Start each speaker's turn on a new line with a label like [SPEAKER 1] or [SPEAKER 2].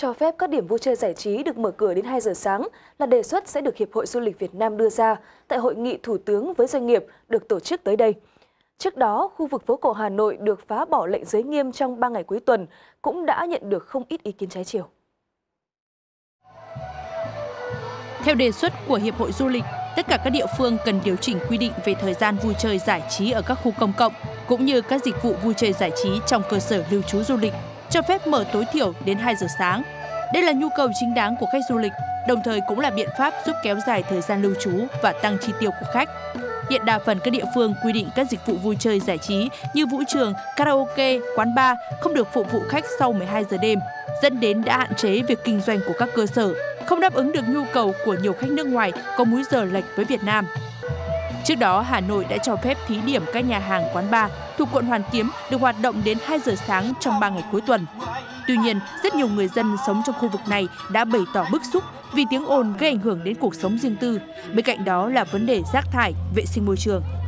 [SPEAKER 1] cho phép các điểm vui chơi giải trí được mở cửa đến 2 giờ sáng là đề xuất sẽ được Hiệp hội Du lịch Việt Nam đưa ra tại hội nghị Thủ tướng với doanh nghiệp được tổ chức tới đây. Trước đó, khu vực phố cổ Hà Nội được phá bỏ lệnh giới nghiêm trong 3 ngày cuối tuần cũng đã nhận được không ít ý kiến trái chiều.
[SPEAKER 2] Theo đề xuất của Hiệp hội Du lịch, tất cả các địa phương cần điều chỉnh quy định về thời gian vui chơi giải trí ở các khu công cộng, cũng như các dịch vụ vui chơi giải trí trong cơ sở lưu trú du lịch, cho phép mở tối thiểu đến 2 giờ sáng. Đây là nhu cầu chính đáng của khách du lịch, đồng thời cũng là biện pháp giúp kéo dài thời gian lưu trú và tăng chi tiêu của khách. Hiện đa phần các địa phương quy định các dịch vụ vui chơi giải trí như vũ trường, karaoke, quán bar không được phục vụ khách sau 12 giờ đêm, dẫn đến đã hạn chế việc kinh doanh của các cơ sở, không đáp ứng được nhu cầu của nhiều khách nước ngoài có múi giờ lệch với Việt Nam. Trước đó, Hà Nội đã cho phép thí điểm các nhà hàng quán bar thuộc quận Hoàn Kiếm được hoạt động đến 2 giờ sáng trong 3 ngày cuối tuần. Tuy nhiên, rất nhiều người dân sống trong khu vực này đã bày tỏ bức xúc vì tiếng ồn gây ảnh hưởng đến cuộc sống riêng tư. Bên cạnh đó là vấn đề rác thải, vệ sinh môi trường.